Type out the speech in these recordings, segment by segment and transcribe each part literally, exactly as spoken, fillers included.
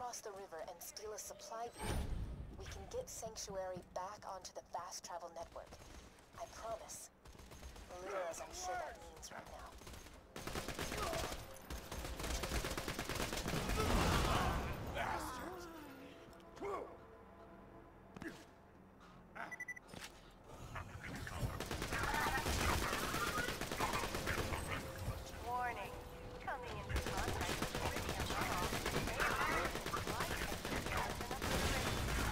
cross the river and steal a supply beacon, we can get Sanctuary back onto the fast travel network. I promise. Little as I'm sure that means right now. Bastards! Warning. Coming into contact with Iridium runoff may result in supply chain disruption of the grid.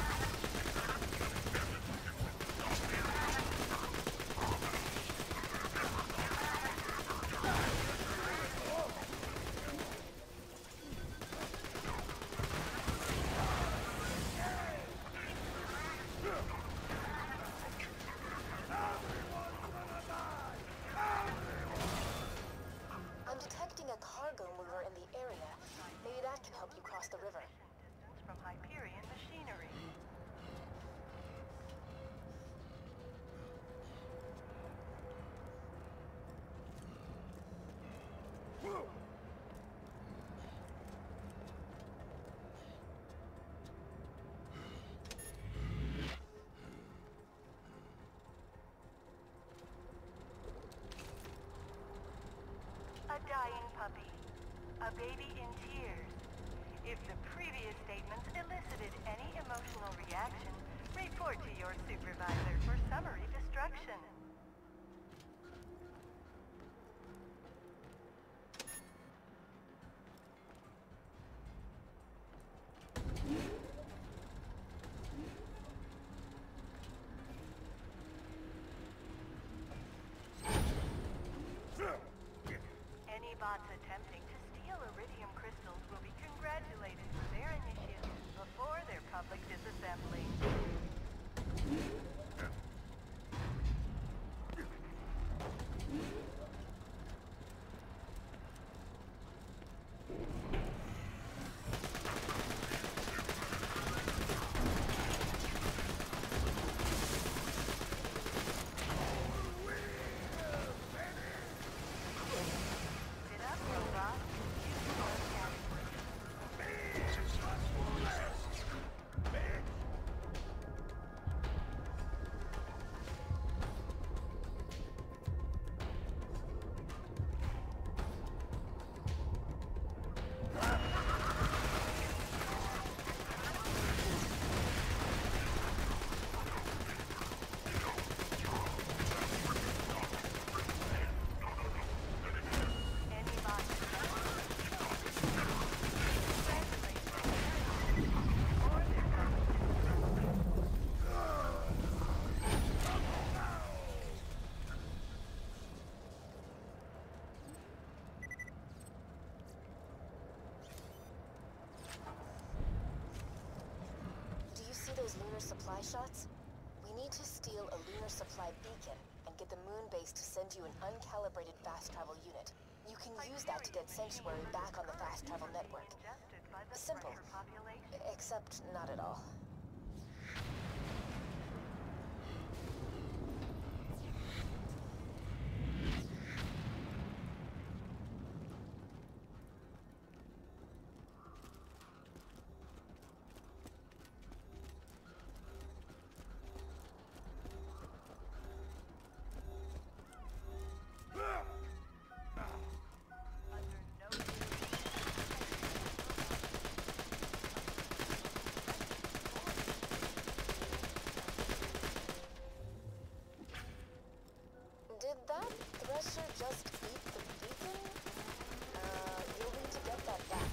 I'm detecting a cargo mover in the area. Maybe that can help you cross the river. Distance from Hyperion machinery. A dying puppy. A baby in tears. If the previous statements elicited any emotional reaction, report to your supervisor for summary destruction. Any bots attempting to steal Iridium crystals will be congratulated for their initiative before their public disassembly. Sit up, robot. Use your category. Any bot or their public Do you see those lunar supply shots? We need to steal a lunar supply beacon and get the moon base to send you an uncalibrated fast travel unit. You can use that to get Sanctuary back on the fast travel network. ingested by the Simple. fresher population. Except not at all. Under no Did that thresher just eat the beacon? Uh, you'll need to get that back.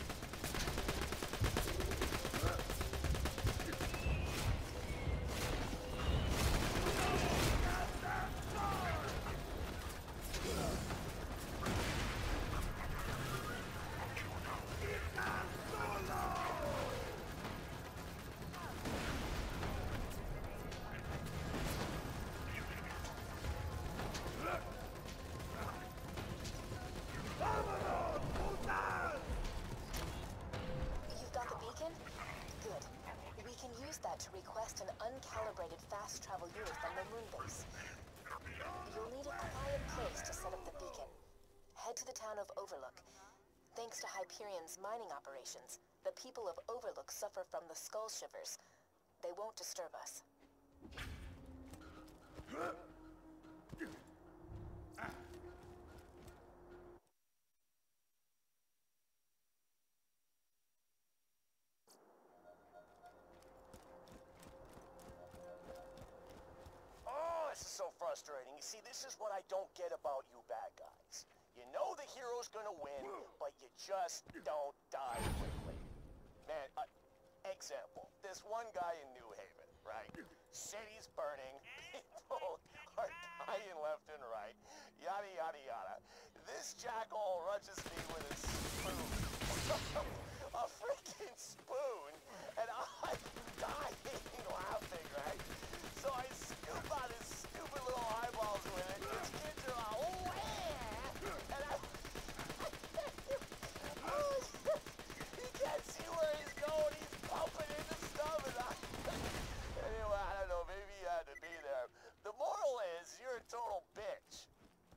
You've got the beacon? Good. We can use that to request an uncalibrated fast travel unit from the moon base. You'll need a quiet place to set up the beacon. Head to the town of Overlook. Thanks to Hyperion's mining operations, The people of Overlook suffer from the skull shivers. They won't disturb us. Oh, this is so frustrating. You see, this is what I don't get about you bad guys. You know the hero's gonna win, but you just don't die quickly. Man, uh, example, this one guy in New Haven, right? City's burning, people are dying left and right, yada yada yada. This jackal rushes me with a spoon. A freaking spoon! And I'm dying laughing, right? So I scoop out his stupid little eyeballs with it. His kids are like, oh yeah! And I... he can't see where he's going. He's bumping into stuff. And I... anyway, I don't know. Maybe he had to be there. The moral is, you're a total bitch.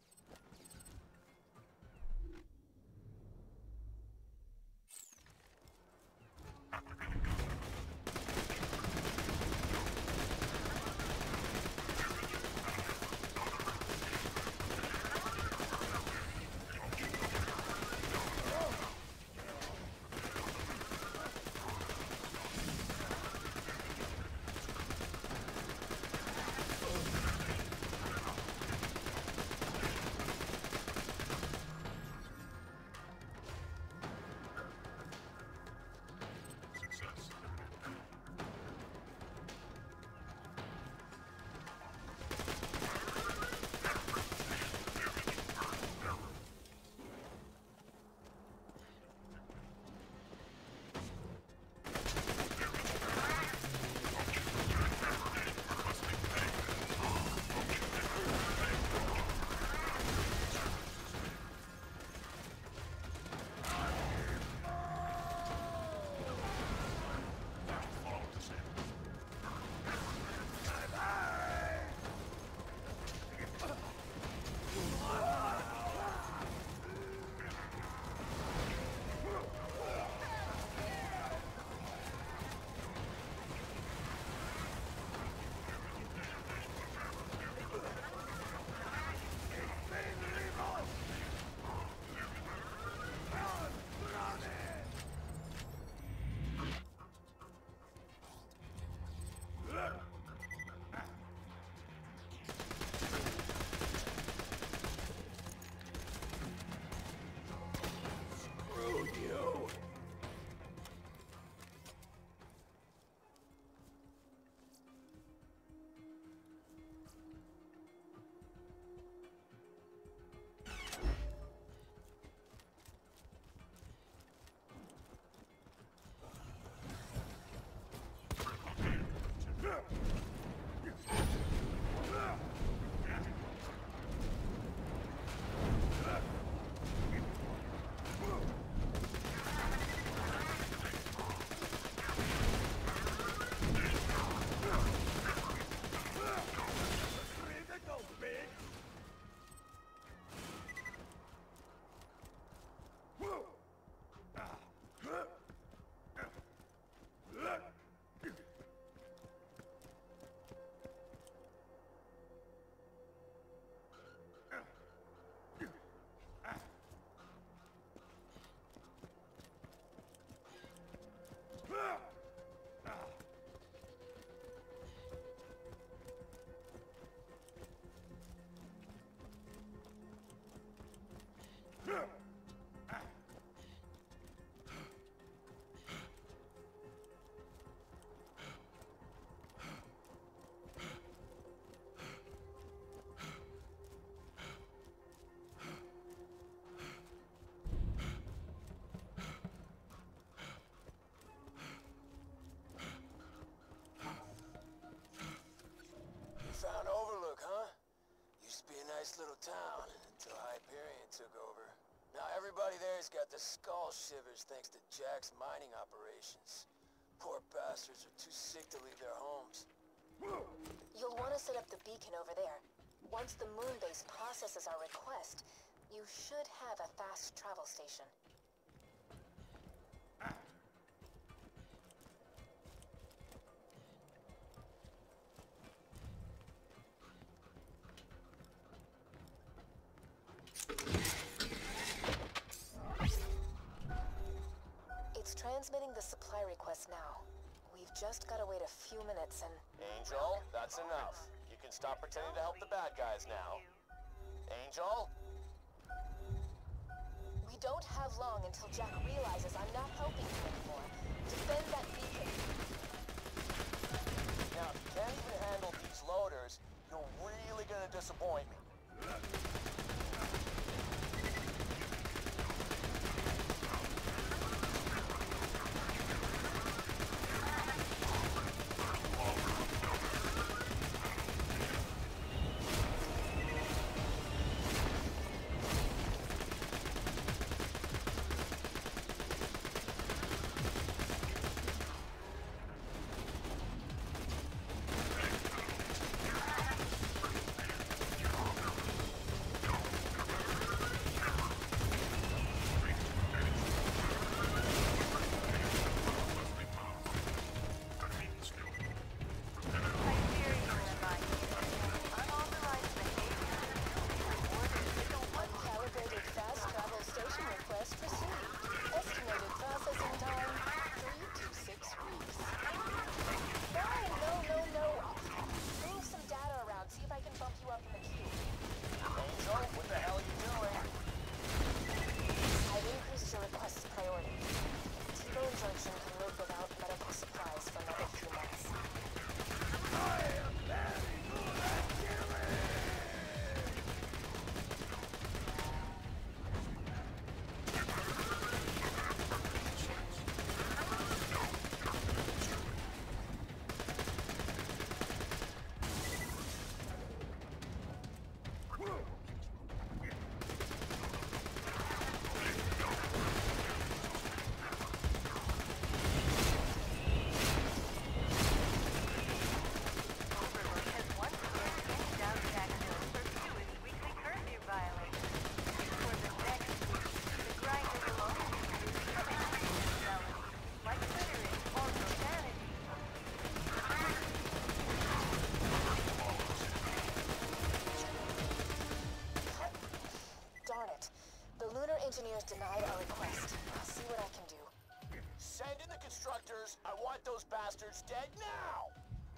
Nice little town until Hyperion took over. Now everybody there's got the skull shivers thanks to Jack's mining operations. Poor bastards are too sick to leave their homes. You'll want to set up the beacon over there. Once the moon base processes our request, you should have a fast travel station. request now. We've just gotta wait a few minutes and... Angel, that's enough. You can stop pretending to help the bad guys now. Angel? We don't have long until Jack realizes I'm not helping him anymore. Defend that beacon. Now, if you can't even handle these loaders, you're really gonna disappoint me. Engineers denied our request. I'll see what I can do. Send in the constructors. I want those bastards dead now!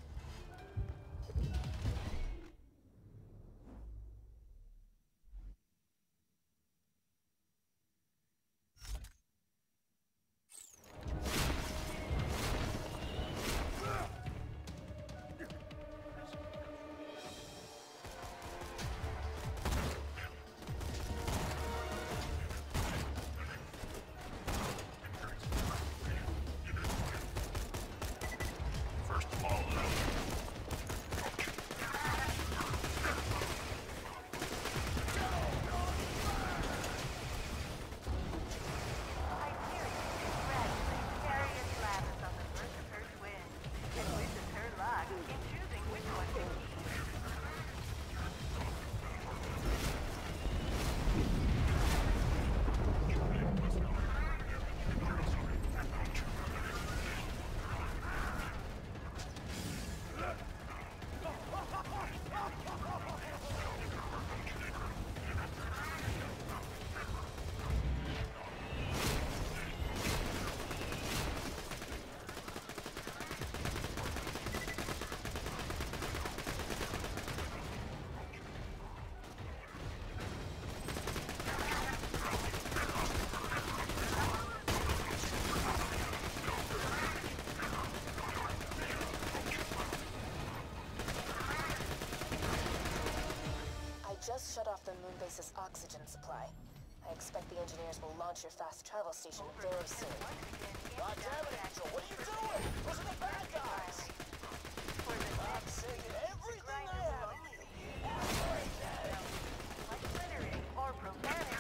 Just shut off the moon base's oxygen supply. I expect the engineers will launch your fast travel station very soon. God damn it, Angel! What are you doing? Those are the bad guys! I'm saving everything I have in you! Everything! Like littering or profanity.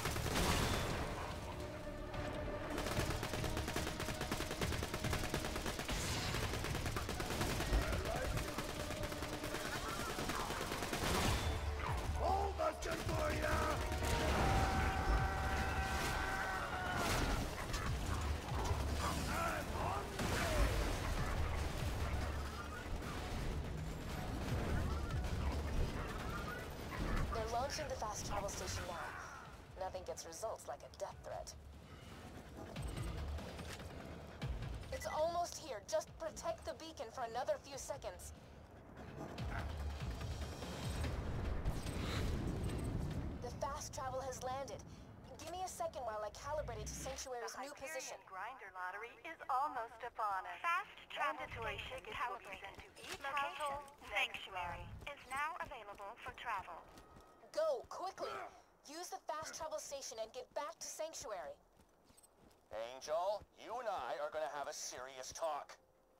Launching the fast travel station now. Nothing gets results like a death threat. It's almost here. Just protect the beacon for another few seconds. The fast travel has landed. Give me a second while I calibrate it to Sanctuary's The new position. Hyperion Grinder Lottery is almost upon us. Fast travel Mandatory station tickets will be calibrated. sent to each Location, household next Sanctuary, is now available for travel. Go, quickly! Use the fast travel station and get back to Sanctuary. Angel, you and I are gonna have a serious talk.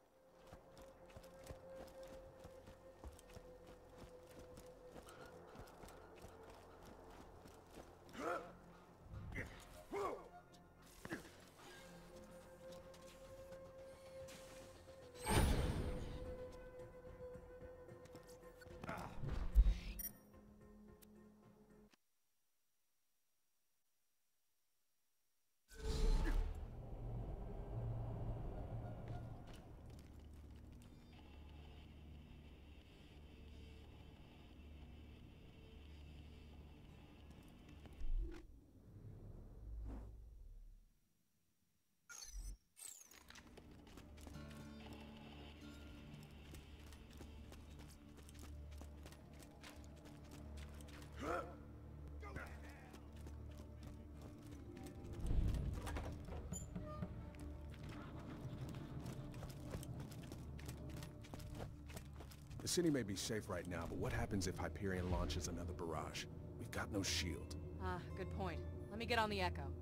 The city may be safe right now, but what happens if Hyperion launches another barrage? We've got no shield. Ah, good point. Let me get on the Echo.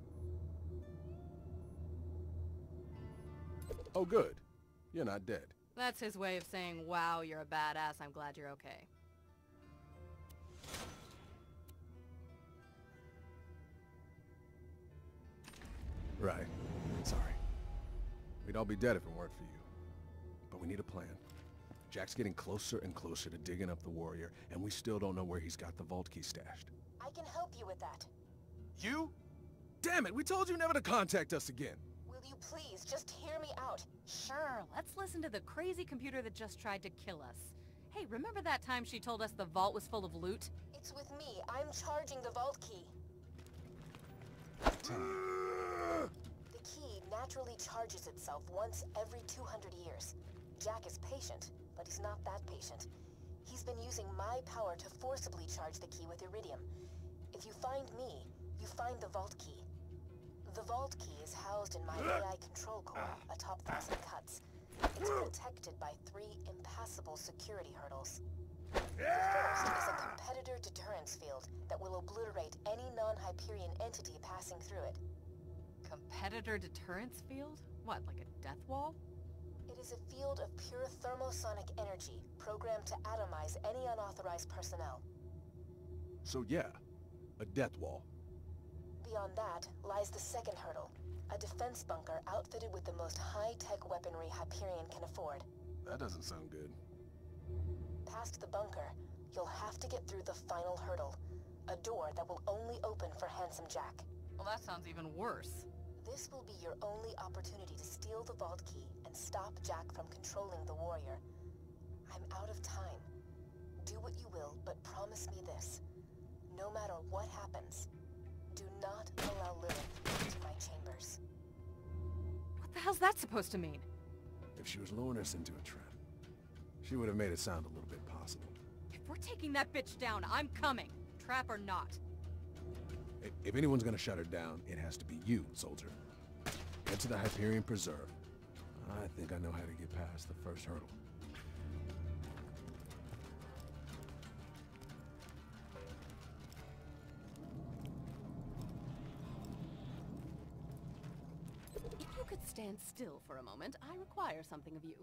Oh, good. You're not dead. That's his way of saying, wow, you're a badass, I'm glad you're okay. Right. Sorry. We'd all be dead if it weren't for you. But we need a plan. Jack's getting closer and closer to digging up the warrior, and we still don't know where he's got the vault key stashed. I can help you with that. You? Damn it, we told you never to contact us again. Will you please just hear me out? Sure, let's listen to the crazy computer that just tried to kill us. Hey, remember that time she told us the vault was full of loot? It's with me. I'm charging the vault key. The key naturally charges itself once every two hundred years. Jack is patient, but he's not that patient. He's been using my power to forcibly charge the key with iridium. If you find me, you find the vault key. The vault key is housed in my A I control core atop Thousand Cuts. It's protected by three impassable security hurdles. The first is a competitor deterrence field that will obliterate any non-Hyperion entity passing through it. Competitor deterrence field? What, like a death wall? It is a field of pure thermosonic energy, programmed to atomize any unauthorized personnel. So yeah, a death wall. Beyond that lies the second hurdle, a defense bunker outfitted with the most high-tech weaponry Hyperion can afford. That doesn't sound good. Past the bunker, you'll have to get through the final hurdle, a door that will only open for Handsome Jack. Well, that sounds even worse. This will be your only opportunity to steal the vault key and stop Jack from controlling the warrior. I'm out of time. Do what you will, but promise me this. No matter what happens, do not allow Lilith into my chambers. What the hell's that supposed to mean? If she was luring us into a trap, she would have made it sound a little bit possible. If we're taking that bitch down, I'm coming. Trap or not. I- If anyone's gonna shut her down, it has to be you, soldier. Get to the Hyperion Preserve. I think I know how to get past the first hurdle. If you could stand still for a moment, I require something of you.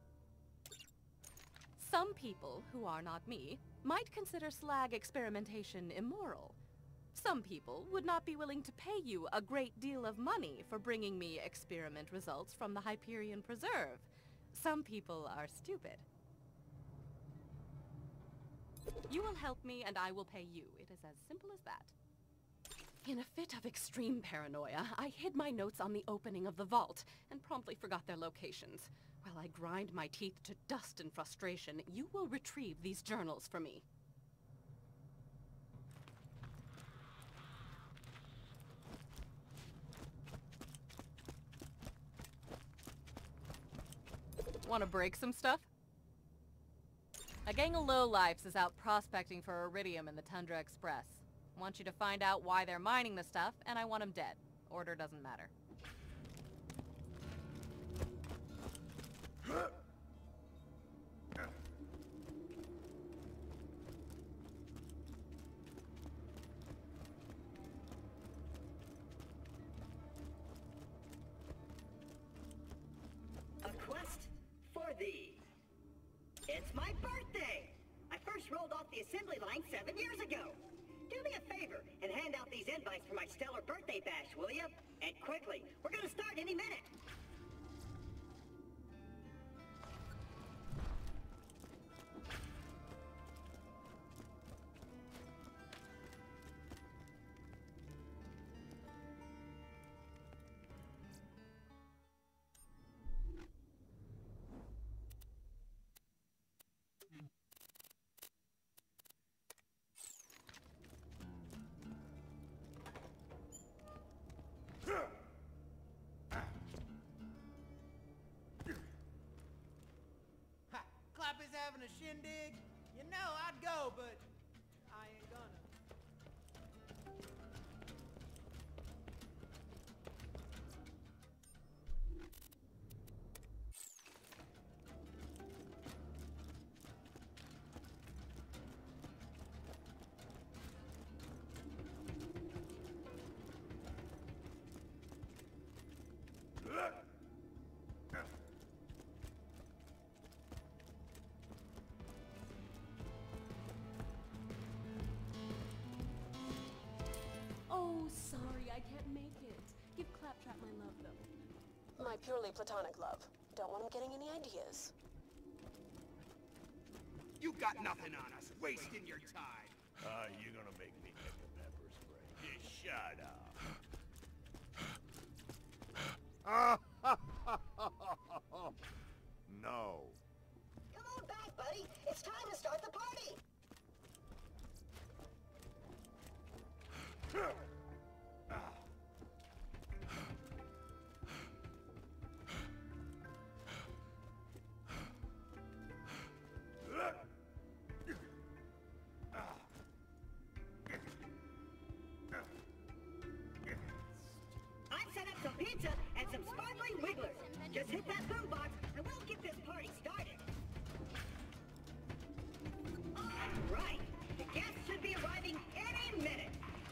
Some people, who are not me, might consider slag experimentation immoral. Some people would not be willing to pay you a great deal of money for bringing me experiment results from the Hyperion Preserve. Some people are stupid. You will help me and I will pay you. It is as simple as that. In a fit of extreme paranoia, I hid my notes on the opening of the vault and promptly forgot their locations. While I grind my teeth to dust in frustration, you will retrieve these journals for me. Want to break some stuff? A gang of lowlifes is out prospecting for iridium in the Tundra Express. Want you to find out why they're mining the stuff, and I want them dead. Order doesn't matter. A quest for thee. It's my birthday! I first rolled off the assembly line seven years ago. Do me a favor and hand out these invites for my stellar birthday bash, will you? And quickly, we're gonna start any minute. Having a shindig? You know, I'd go, but I ain't gonna. Oh, sorry, I can't make it. Give Claptrap my love, though. My purely platonic love. Don't want him getting any ideas. You got nothing on us, wasting your time. Ah, you're gonna make me get the pepper spray. Just shut up. No. Come on back, buddy. It's time to start the party. I've set up some pizza and some sparkling wigglers. Just hit that boombox and we'll get this party started. All right. The guests should be arriving any minute.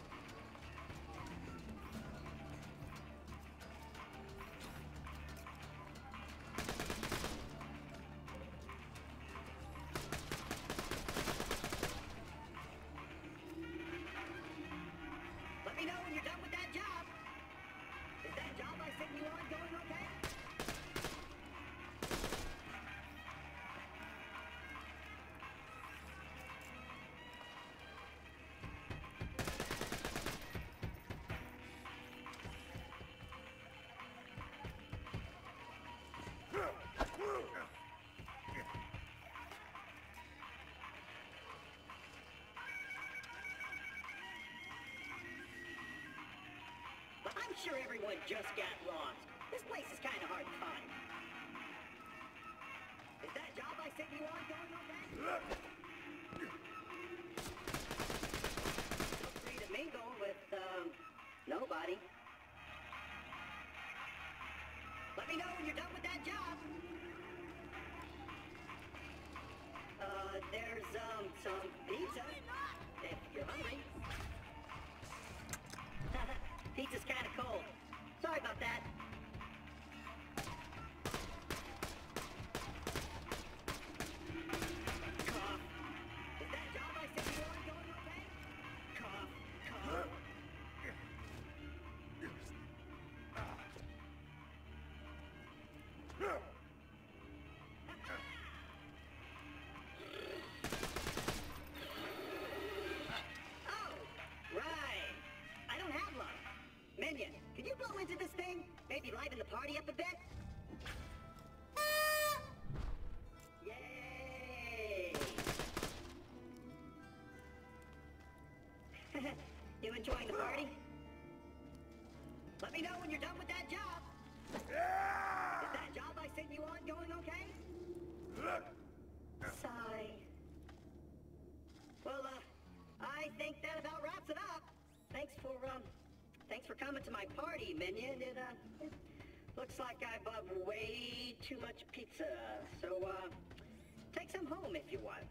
Let me know when you're done with that job. Is that job I sent you on going okay? But I'm sure everyone just got lost. This place is kind of hard to find. Is that job I sent you on going okay? Feel free to mingle with, um, nobody. Let me know when you're done with that job. Uh, there's, um, some pizza. If you're hungry. Pizza's kind of cold. Sorry about that. Cough. Is that job I sent you on going okay? Cough. Cough. Oh, right. I don't have luck. Minion, could you blow into this thing? Maybe liven the party up a bit? Yay! You enjoying the party? Let me know when you're done with that job. Is that job I sent you on going okay? for coming to my party, minion. It, uh, it looks like I bought way too much pizza. So, uh, take some home if you want.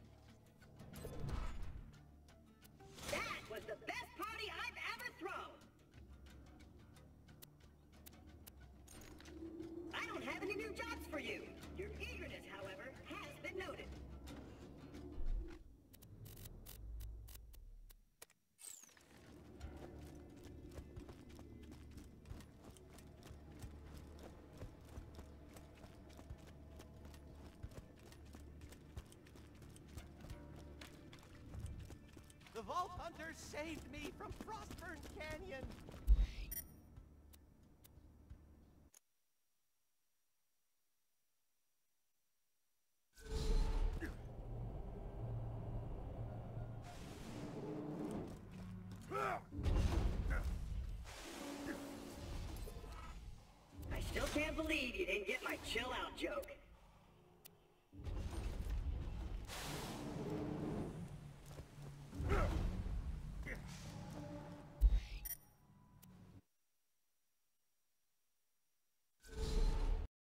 That was the best party I've ever thrown! I don't have any new jobs for you. Your eagerness, however, has been noted. The Vault Hunters saved me from Frostburn Canyon! I still can't believe you didn't get my chill out joke.